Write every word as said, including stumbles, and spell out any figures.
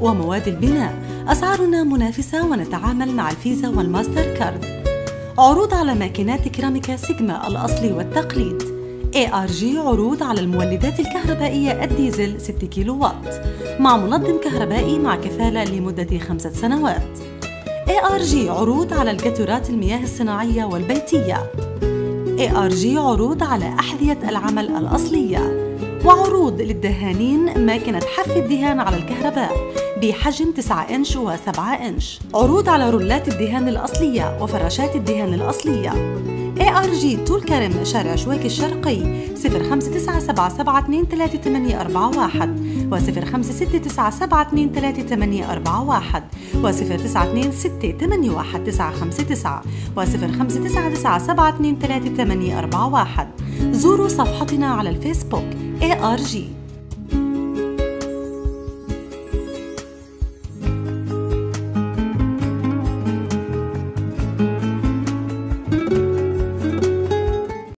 ومواد البناء. أسعارنا منافسة ونتعامل مع الفيزا والماستر كارد. عروض على ماكينات كيراميكا سيجما الأصلي والتقليد. إيه آر جي عروض على المولدات الكهربائية الديزل ستة كيلو وات مع منظم كهربائي مع كفالة لمدة خمسة سنوات. إيه آر جي عروض على الجاتورات المياه الصناعية والبيتية. إيه آر جي عروض على أحذية العمل الأصلية. وعروض للدهانين ماكينة حف الدهان على الكهرباء بحجم تسعة إنش وسبعة إنش. عروض على رولات الدهان الأصلية وفراشات الدهان الأصلية. إيه آر جي طول كرم شارع شويك الشرقي صفر خمسة تسعة سبعة سبعة اثنين ثلاثة ثمانية أربعة واحد وصفر خمسة ستة تسعة سبعة اثنين ثلاثة ثمانية أربعة واحد وصفر تسعة اثنين ستة ثمانية واحد تسعة خمسة تسعة وصفر خمسة تسعة تسعة سبعة اثنين ثلاثة ثمانية أربعة واحد. زوروا صفحتنا على الفيسبوك إيه آر جي.